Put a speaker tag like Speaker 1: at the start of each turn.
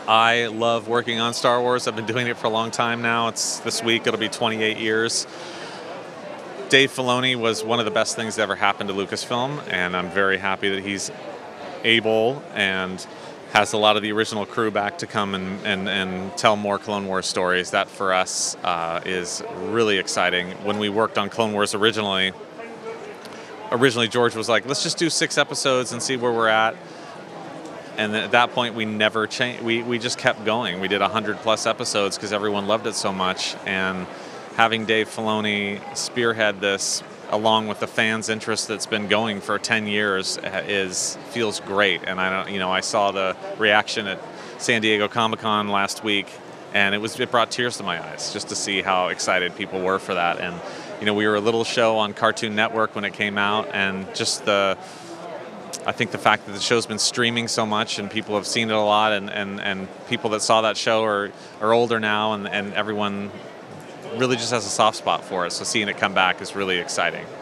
Speaker 1: I love working on Star Wars. I've been doing it for a long time now. This week, it'll be 28 years. Dave Filoni was one of the best things that ever happened to Lucasfilm, and I'm very happy that he's able and has a lot of the original crew back to come and tell more Clone Wars stories. That, for us, is really exciting. When we worked on Clone Wars originally George was like, let's just do 6 episodes and see where we're at. And at that point, we never changed. We just kept going. We did 100+ episodes because everyone loved it so much. And having Dave Filoni spearhead this, along with the fans' interest that's been going for 10 years, feels great. And I saw the reaction at San Diego Comic-Con last week, and it brought tears to my eyes just to see how excited people were for that. And we were a little show on Cartoon Network when it came out, and just I think the fact that the show's been streaming so much and people have seen it a lot, and people that saw that show are older now, and everyone really just has a soft spot for it. So seeing it come back is really exciting.